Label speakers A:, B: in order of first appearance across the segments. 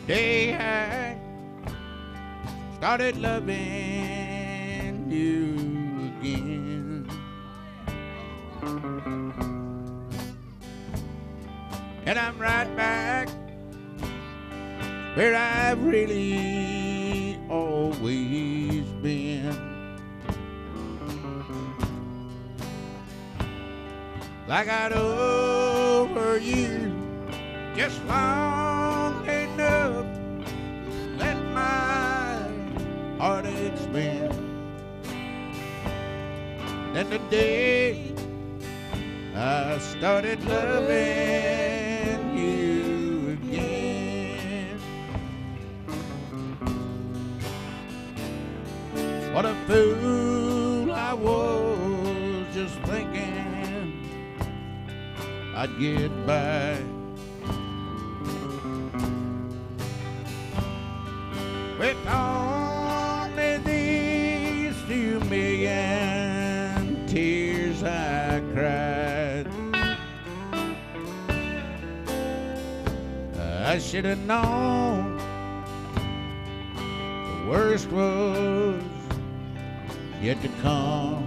A: day I started loving you again. And I'm right back where I've really always been. I got over you just long enough to let my heart expand. Then the day I started loving you again. What a fool I was, just thinking I'd get by. With only these few million tears I cried. I should have known the worst was yet to come.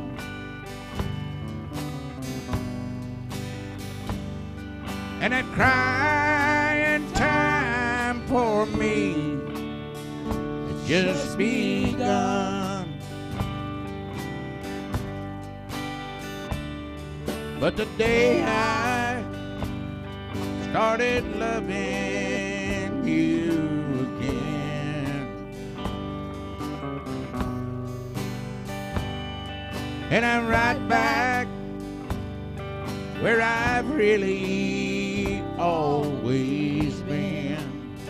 A: And that crying time for me had just begun. But the day I started loving you again, and I'm right back where I've really always been.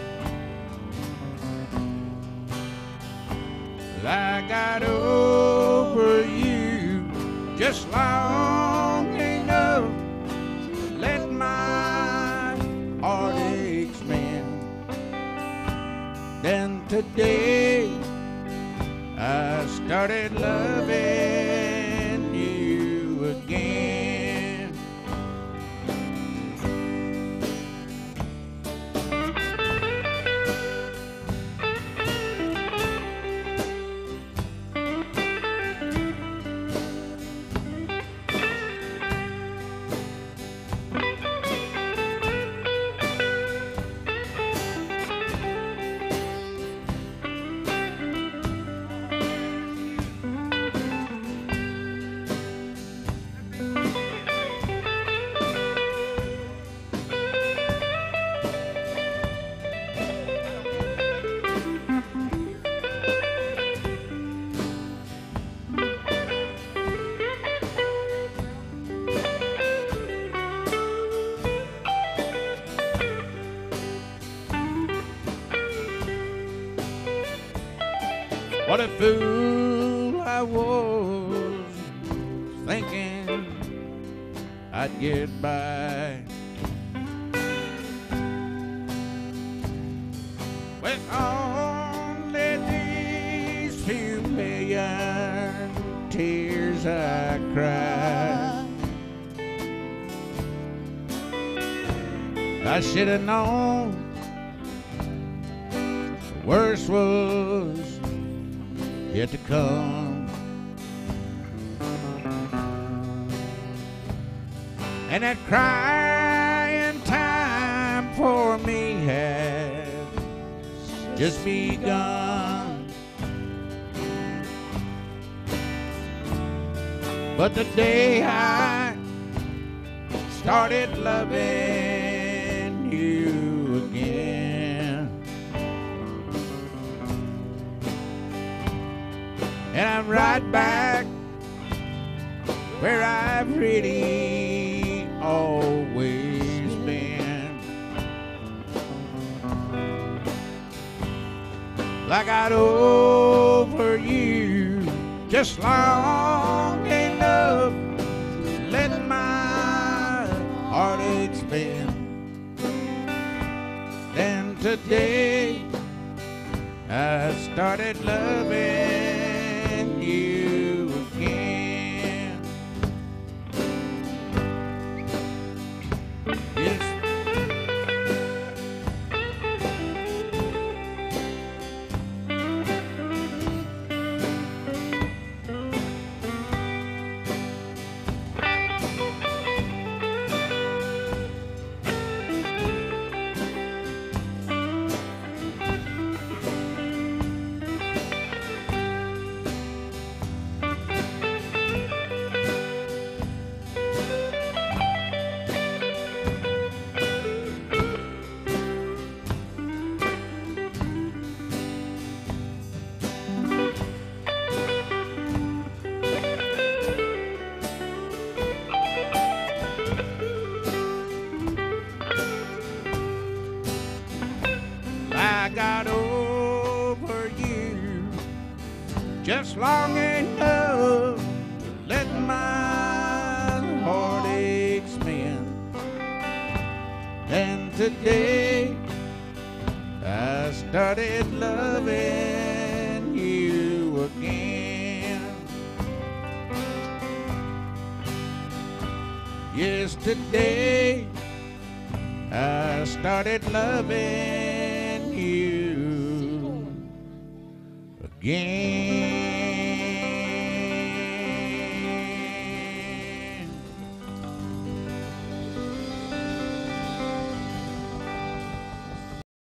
A: I got over you just long enough to let my heart expand. Then today I started loving you again. What a fool I was, thinking I'd get by. With only these few million tears I cried. I should have known the worst was yet to come. And that crying time for me has just begun. But the day I started loving you again, and I'm right back where I've really always been. I got over you just long enough to let my heart expand. Then today I started loving you again. Yes. just long enough to let my heartaches mend. And today I started loving you again. Yesterday I started loving you again.